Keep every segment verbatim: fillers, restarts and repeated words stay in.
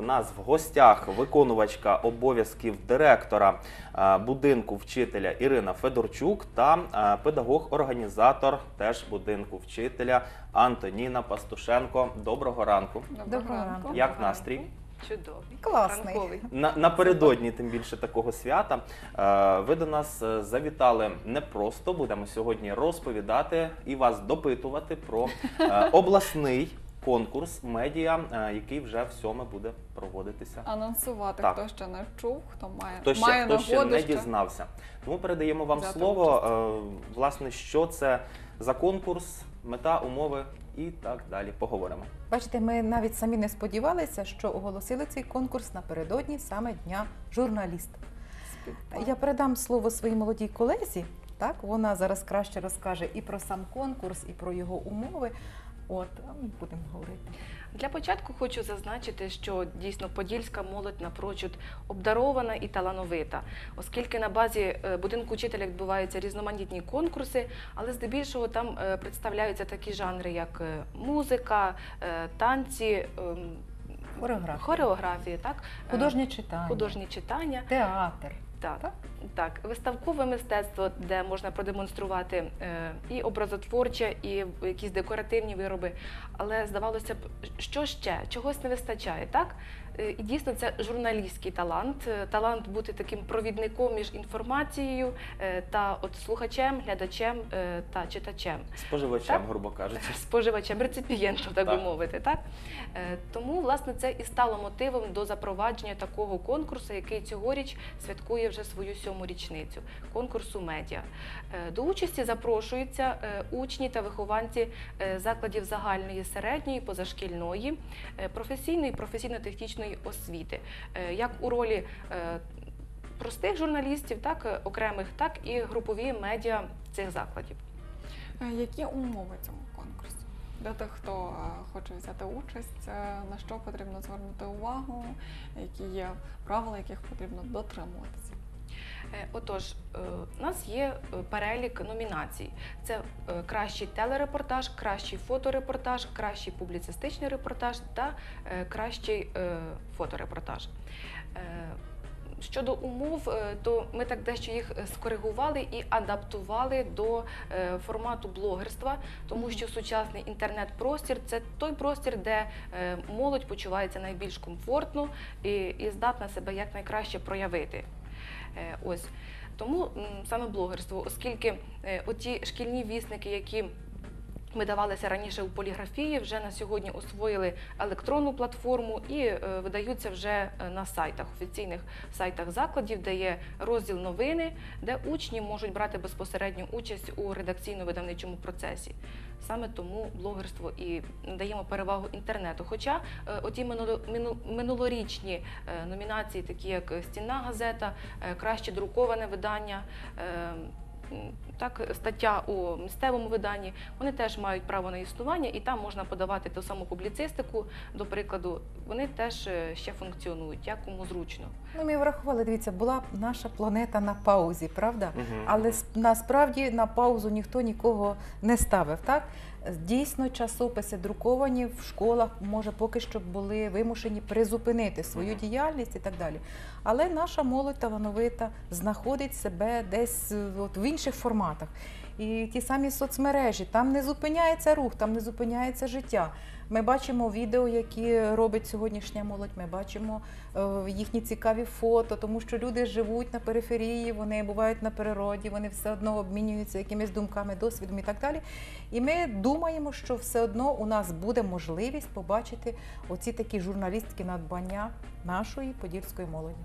нас в гостях виконувачка обов'язків директора будинку вчителя Ірина Федорчук та педагог-організатор теж будинку вчителя Антоніна Пастушенко. Доброго ранку. Доброго ранку. Як настрій? Чудовий. Класний. На, напередодні, тим більше, такого свята, ви до нас завітали непросто. Будемо сьогодні розповідати і вас допитувати про обласний конкурс медіа, який вже в сьоме буде проводитися. Анонсувати, так. Хто ще не чув, хто має, хто ще, має хто ще нагоду не ще дізнався. Тому передаємо вам взяти слово, участь. власне, що це за конкурс, мета, умови і так далі. Поговоримо. Бачите, ми навіть самі не сподівалися, що оголосили цей конкурс напередодні саме Дня журналіста. Я передам слово своїй молодій колезі, так, вона зараз краще розкаже і про сам конкурс, і про його умови. От, ми будемо говорити. Для початку хочу зазначити, що дійсно подільська молодь напрочуд обдарована і талановита, оскільки на базі будинку вчителя відбуваються різноманітні конкурси, але здебільшого там представляються такі жанри, як музика, танці, хореографія, хореографії, так? Художнє читання, художні читання, театр. Так, так, так, виставкове мистецтво, де можна продемонструвати е, і образотворче, і якісь декоративні вироби. Але здавалося б, що ще? Чогось не вистачає, так? І дійсно це журналістський талант, талант бути таким провідником між інформацією та от слухачем, глядачем та читачем. Споживачем, так? грубо кажучи. Споживачем, реципієнтом, так, так би мовити. Так? Тому, власне, це і стало мотивом до запровадження такого конкурсу, який цьогоріч святкує вже свою сьому річницю, конкурсу медіа. До участі запрошуються учні та вихованці закладів загальної, середньої, позашкільної, професійної, професійно-технічної освіти, як у ролі простих журналістів, так окремих, так і групові медіа цих закладів. Які умови цьому конкурсу? Для тих, хто хоче взяти участь, на що потрібно звернути увагу, які є правила, яких потрібно дотримуватися? Отож, у нас є перелік номінацій. Це кращий телерепортаж, кращий фоторепортаж, кращий публіцистичний репортаж та кращий фоторепортаж. Щодо умов, то ми так дещо їх скоригували і адаптували до формату блогерства, тому що сучасний інтернет-простір – це той простір, де молодь почувається найбільш комфортно і, і здатна себе якнайкраще проявити. Ось. Тому саме блогерство, оскільки оті шкільні вісники, які видавалися раніше у поліграфії, вже на сьогодні освоїли електронну платформу і видаються вже на сайтах, офіційних сайтах закладів, де є розділ новини, де учні можуть брати безпосередню участь у редакційно-видавничому процесі. Саме тому блогерство і надаємо перевагу інтернету. Хоча оті минулорічні номінації, такі як «Стінна газета», «Краще друковане видання», так, стаття у місцевому виданні, вони теж мають право на існування, і там можна подавати ту саму публіцистику, до прикладу, вони теж ще функціонують, як кому зручно. Ну, ми врахували, дивіться, була наша планета на паузі, правда? Угу. Але насправді на паузу ніхто нікого не ставив, так? Дійсно, часописи друковані в школах, може, поки що були вимушені призупинити свою uh-huh. діяльність і так далі. Але наша молодь талановита знаходить себе десь от, в інших форматах. І ті самі соцмережі, там не зупиняється рух, там не зупиняється життя. Ми бачимо відео, які робить сьогоднішня молодь, ми бачимо е, їхні цікаві фото, тому що люди живуть на периферії, вони бувають на природі, вони все одно обмінюються якимись думками, досвідом і так далі. І ми думаємо, що все одно у нас буде можливість побачити оці такі журналістські надбання нашої подільської молоді.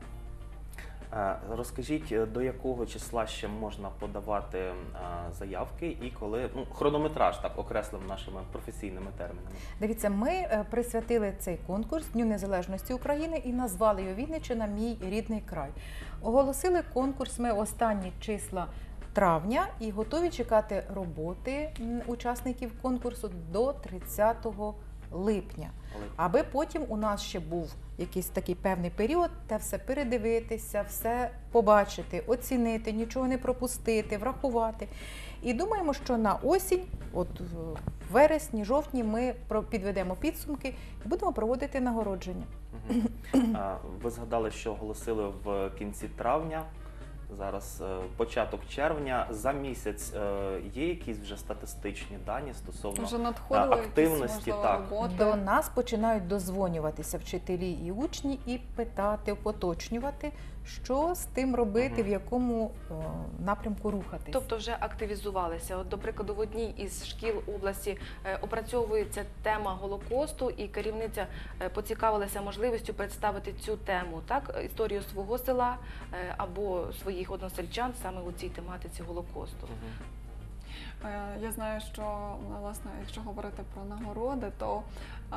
Розкажіть, до якого числа ще можна подавати заявки і коли, ну, хронометраж, так, окреслив нашими професійними термінами? Дивіться, ми присвятили цей конкурс Дню Незалежності України і назвали його «Вінниччина. Мій рідний край». Оголосили конкурс ми останні числа травня і готові чекати роботи учасників конкурсу до тридцятого липня, аби потім у нас ще був якийсь такий певний період, те все передивитися, все побачити, оцінити, нічого не пропустити, врахувати. І думаємо, що на осінь, от в вересні, жовтні, ми про- підведемо підсумки і будемо проводити нагородження. Мгм. А, Ви згадали, що оголосили в кінці травня. Зараз е, початок червня. За місяць е, є якісь вже статистичні дані стосовно Вже надходили а, активності, якісь, можливо, так. роботи. До нас починають дозвонюватися вчителі і учні і питати, поточнювати, що з тим робити, Мгм. в якому о, напрямку рухатись. Тобто вже активізувалися. От, до прикладу, в одній із шкіл області е, опрацьовується тема Голокосту, і керівниця е, поцікавилася можливістю представити цю тему, так, історію свого села е, або своїх односельчан саме у цій тематиці Голокосту. Мгм. Е, Я знаю, що ну, власне, якщо говорити про нагороди, то е,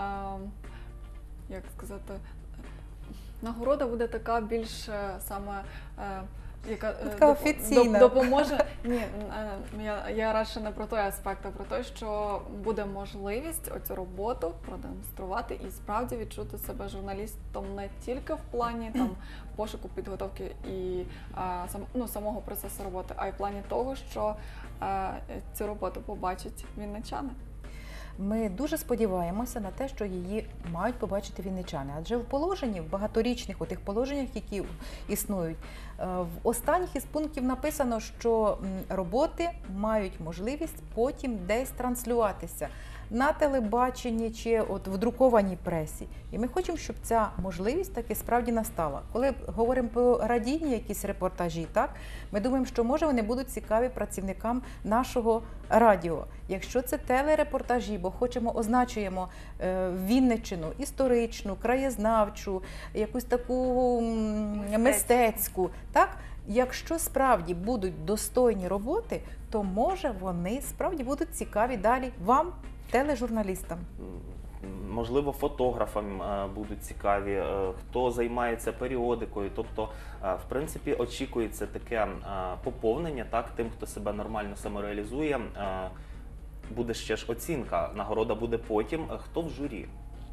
як сказати, нагорода буде така більш е, саме. е, Яка е, Така доп- офіційна. доп- допоможе. Ні, е, я, я радше не про той аспект, а про те, що буде можливість оцю роботу продемонструвати і справді відчути себе журналістом не тільки в плані там пошуку, підготовки і а, сам, ну, самого процесу роботи, а й в плані того, що а, цю роботу побачать вінничани. Ми дуже сподіваємося на те, що її мають побачити вінничани. Адже в положенні, в багаторічних у тих положеннях, які існують, е, в останніх із пунктів написано, що м, роботи мають можливість потім десь транслюватися на телебаченні чи от в друкованій пресі. І ми хочемо, щоб ця можливість таки справді настала. Коли говоримо про радійні якісь репортажі, так, ми думаємо, що може вони будуть цікаві працівникам нашого радіо. Якщо це телерепортажі, бо хочемо, означуємо е, Вінниччину історичну, краєзнавчу, якусь таку м, Мистецьку. мистецьку, так? Якщо справді будуть достойні роботи, то може вони справді будуть цікаві далі вам, тележурналістам. М, Можливо, фотографам е, будуть цікаві, е, хто займається періодикою. Тобто, е, в принципі, очікується таке е, поповнення, так, тим, хто себе нормально самореалізує. Е, Буде ще ж оцінка, нагорода буде потім. Е, Хто в журі?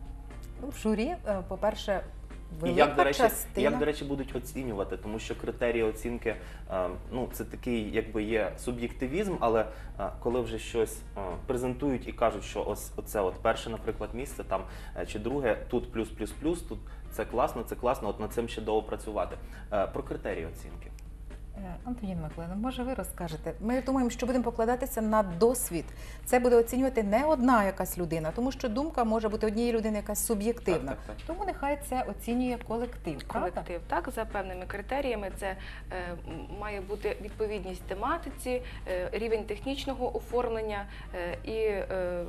В журі, е, по-перше, І велика як, до речі, частина. як, до речі, будуть оцінювати, тому що критерії оцінки, е, ну, це такий, якби є суб'єктивізм, але е, коли вже щось е, презентують і кажуть, що ось оце от перше, наприклад, місце там, е, чи друге, тут плюс, плюс, плюс, тут це класно, це класно, от над цим ще довго працювати. Е, Про критерії оцінки. Е, Антоніна Миколаївна, може ви розкажете? Ми думаємо, що будемо покладатися на досвід. Це буде оцінювати не одна якась людина, тому що думка може бути однієї людини якась суб'єктивна. Так, так, так. Тому нехай це оцінює колектив. правда? Колектив, так, за певними критеріями. Це е, м, має бути відповідність тематиці, е, рівень технічного оформлення е, і е,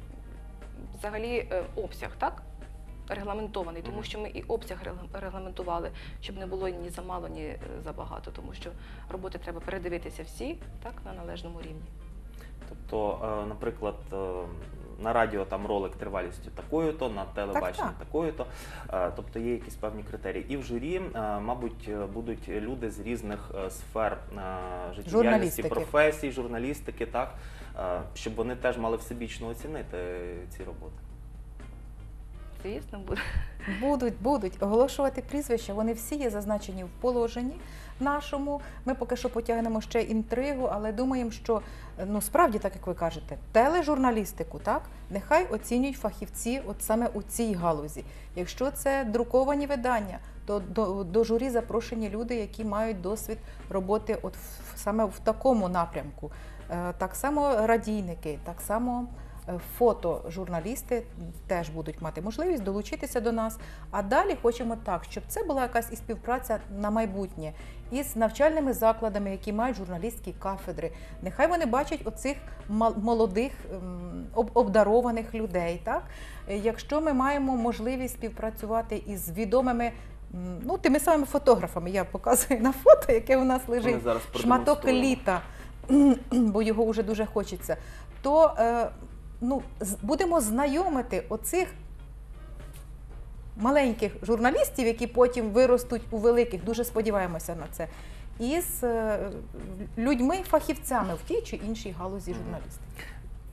взагалі е, обсяг, так? Регламентований, тому Мгм. що ми і обсяг реглам- регламентували, щоб не було ні замало, ні е, забагато, тому що роботи треба передивитися всі так, на належному рівні. Тобто, е, наприклад, е, на радіо там ролик тривалістю такою-то, на телебаченні Так, так. такою-то. Е, Тобто є якісь певні критерії. І в журі, е, мабуть, е, будуть люди з різних е, сфер е, життєдіяльності, Журналістики. професій, журналістики, так, е, щоб вони теж мали всебічно оцінити ці роботи. Звісно, буде. Будуть, будуть оголошувати прізвища. Вони всі є зазначені в положенні нашому. Ми поки що потягнемо ще інтригу, але думаємо, що ну справді, так як ви кажете, тележурналістику, так, нехай оцінюють фахівці от саме у цій галузі. Якщо це друковані видання, то до, до журі запрошені люди, які мають досвід роботи от в, саме в такому напрямку. Е, Так само радійники, так само е, фотожурналісти теж будуть мати можливість долучитися до нас. А далі хочемо так, щоб це була якась і співпраця на майбутнє із навчальними закладами, які мають журналістські кафедри. Нехай вони бачать оцих мал- молодих ем, об- обдарованих людей. Так? Е, Якщо ми маємо можливість співпрацювати із відомими м, ну, тими самими фотографами, я показую на фото, яке у нас Вони лежить, зараз шматок продемонструємо. літа, бо його вже дуже хочеться, то е, ну, з- будемо знайомити оцих маленьких журналістів, які потім виростуть у великих, дуже сподіваємося на це, із е, людьми-фахівцями в тій чи іншій галузі Мгм. журналістики.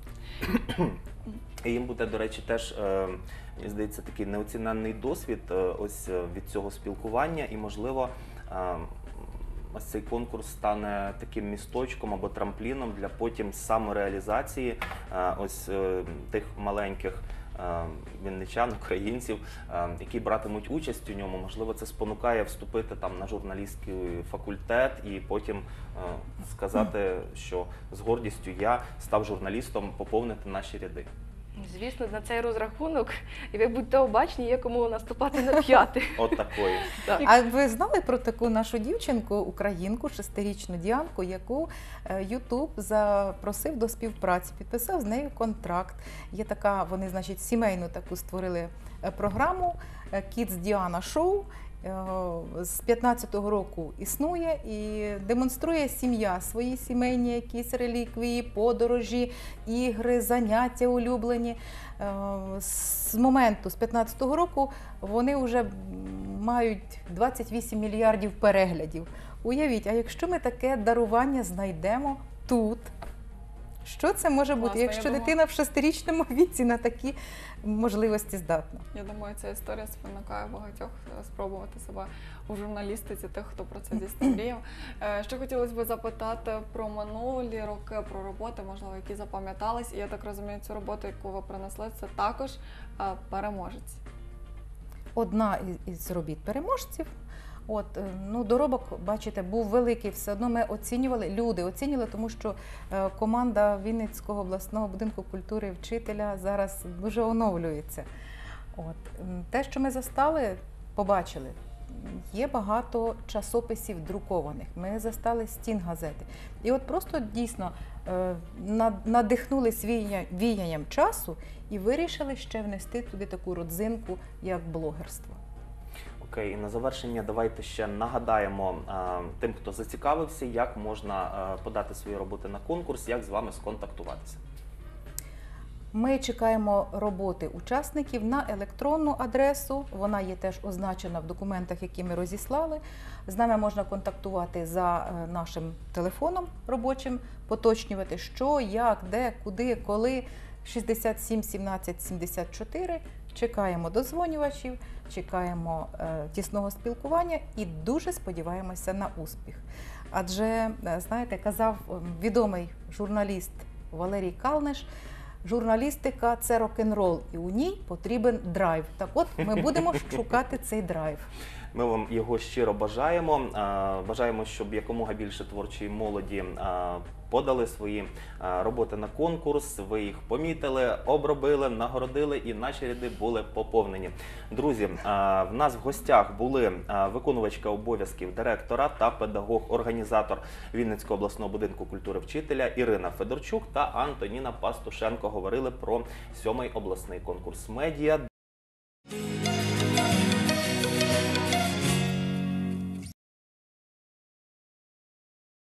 І їм буде, до речі, теж, е, мені здається, такий неоціненний досвід е, ось е, від цього спілкування і, можливо, е, ось цей конкурс стане таким місточком або трампліном для потім самореалізації е, ось е, тих маленьких е, вінничан, українців, е, які братимуть участь у ньому. Можливо, це спонукає вступити там на журналістський факультет і потім е, сказати, що з гордістю я став журналістом, поповнити наші ряди. Звісно, на цей розрахунок, і ви будьте обачні, є кому наступати на п'яти. От такої. Так. А ви знали про таку нашу дівчинку, українку, шестирічну Діанку, яку Ютуб запросив до співпраці, підписав з нею контракт. Є така, вони, значить, сімейну таку створили е, програму е, Kids Diana Show. Е, З п'ятнадцятого року існує і демонструє сім'я свої сімейні якісь реліквії, подорожі, ігри, заняття улюблені. Е, З моменту, з п'ятнадцятого року, вони вже мають двадцять вісім мільярдів переглядів. Уявіть, а якщо ми таке дарування знайдемо тут, що це може бути, Класно, я якщо думаю. дитина в шестирічному віці на такі можливості здатна? Я думаю, ця історія спонукає багатьох е, спробувати себе у журналістиці, тих, хто про це дійсно мріяв. Е, Ще хотілося б запитати про минулі роки, про роботи, можливо, які запам'ятались. І я так розумію, цю роботу, яку ви принесли, це також е, переможець. Одна із- із робіт переможців. От, е, ну, доробок, бачите, був великий, все одно ми оцінювали, люди оцінювали, тому що е, команда Вінницького обласного будинку культури і вчителя зараз дуже оновлюється. От, м, те, що ми застали, побачили, є багато часописів друкованих, ми застали стінгазети. І от просто дійсно е, над- надихнулись віяння- віянням часу і вирішили ще внести туди таку родзинку, як блогерство. Окей, і на завершення давайте ще нагадаємо е, тим, хто зацікавився, як можна е, подати свої роботи на конкурс, як з вами сконтактуватися. Ми чекаємо роботи учасників на електронну адресу. Вона є теж означена в документах, які ми розіслали. З нами можна контактувати за е, нашим телефоном робочим, поточнювати, що, як, де, куди, коли. шістдесят сім сімнадцять сімдесят чотири. Чекаємо дозвонювачів, чекаємо е, тісного спілкування і дуже сподіваємося на успіх. Адже, е, знаєте, казав е, відомий журналіст Валерій Калниш, журналістика – це рок-н-рол, і у ній потрібен драйв. Так от, ми будемо шукати цей драйв. Ми вам його щиро бажаємо. Е, Бажаємо, щоб якомога більше творчої молоді е, подали свої е, роботи на конкурс, ви їх помітили, обробили, нагородили і наші ряди були поповнені. Друзі, е, в нас в гостях були е, виконувачка обов'язків директора та педагог-організатор Вінницького обласного будинку культури вчителя Ірина Федорчук та Антоніна Пастушенко. Говорили про сьомий обласний конкурс медіа.